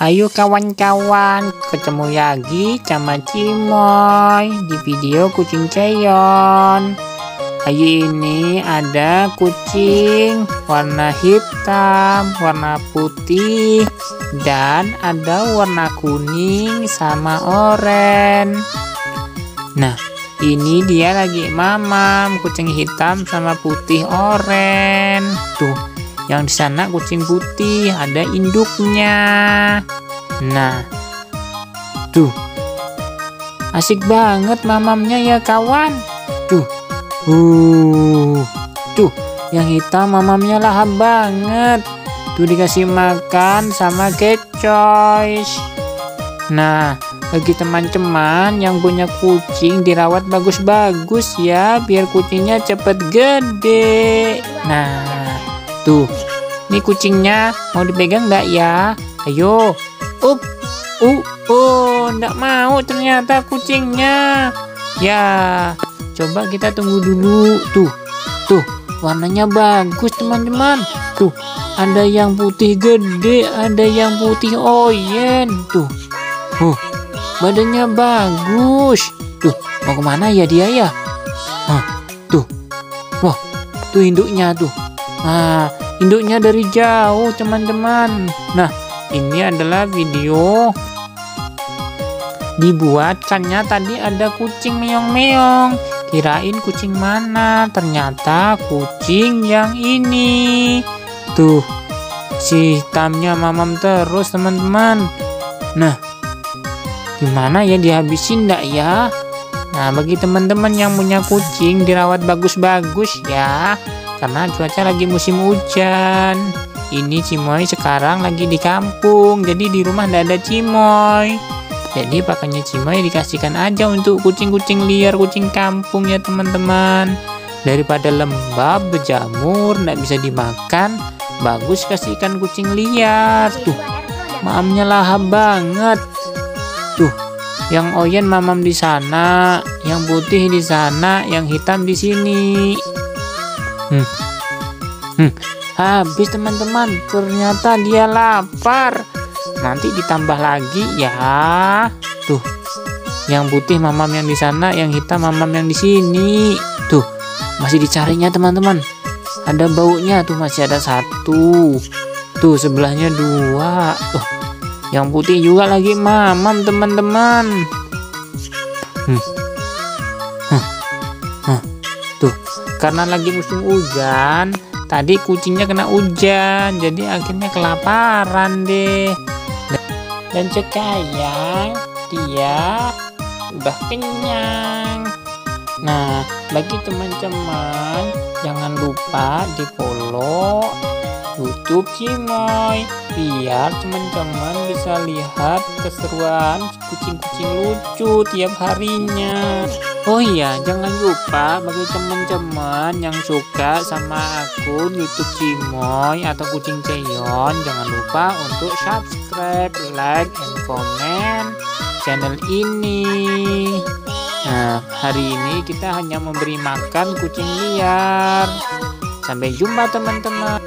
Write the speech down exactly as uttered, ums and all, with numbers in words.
Ayo kawan-kawan, ketemu lagi sama Cimoy di video kucing Ceyon. Hari ini ada kucing warna hitam, warna putih, dan ada warna kuning sama oranye. Nah, ini dia lagi mamam, kucing hitam sama putih oranye. Tuh, yang di sana kucing putih ada induknya. Nah, tuh, asik banget mamamnya ya kawan. Tuh, uh, tuh, yang hitam mamamnya lahap banget. Tuh dikasih makan sama kecoy. Nah, bagi teman-teman yang punya kucing dirawat bagus-bagus ya, biar kucingnya cepet gede. Nah, tuh, ini kucingnya mau dipegang enggak ya? Ayo, up, uh, oh, enggak mau ternyata kucingnya. Ya, coba kita tunggu dulu. Tuh, tuh, warnanya bagus teman-teman. Tuh, ada yang putih gede, ada yang putih oyen. Tuh, uh, badannya bagus. Tuh, mau kemana ya dia ya? Hah, tuh, wah, tuh induknya tuh. Nah, induknya dari jauh teman-teman. Nah, ini adalah video dibuatkannya tadi ada kucing meong-meong. Kirain kucing mana? Ternyata kucing yang ini. Tuh, si hitamnya mamam terus teman-teman. Nah, gimana ya, dihabisin enggak ya? Nah, bagi teman-teman yang punya kucing dirawat bagus-bagus ya, karena cuaca lagi musim hujan. Ini Cimoy sekarang lagi di kampung, jadi di rumah nggak ada Cimoy. Jadi pakannya Cimoy dikasihkan aja untuk kucing-kucing liar, kucing kampung ya teman-teman. Daripada lembab, berjamur, nggak bisa dimakan, bagus kasihkan kucing liar. Tuh, mamamnya lahap banget. Tuh, yang oyen mamam di sana, yang putih di sana, yang hitam di sini. Hmm. Hmm. Habis teman-teman, ternyata dia lapar. Nanti ditambah lagi ya. Tuh, yang putih mamam yang di sana, yang hitam mamam yang di sini. Tuh, masih dicarinya teman-teman. Ada baunya tuh, masih ada satu. Tuh, sebelahnya dua. Tuh, yang putih juga lagi mamam teman-teman. Hmm. Huh. Huh. Tuh, karena lagi musim hujan, tadi kucingnya kena hujan, jadi akhirnya kelaparan deh. Dan sekarang dia udah kenyang. Nah, bagi teman-teman jangan lupa di follow YouTube Cimoy, biar teman-teman bisa lihat keseruan kucing-kucing lucu tiap harinya. Oh iya, jangan lupa bagi teman-teman yang suka sama akun YouTube Cimoy atau kucing Ceyon, jangan lupa untuk subscribe, like, and comment channel ini. Nah, hari ini kita hanya memberi makan kucing liar. Sampai jumpa teman-teman.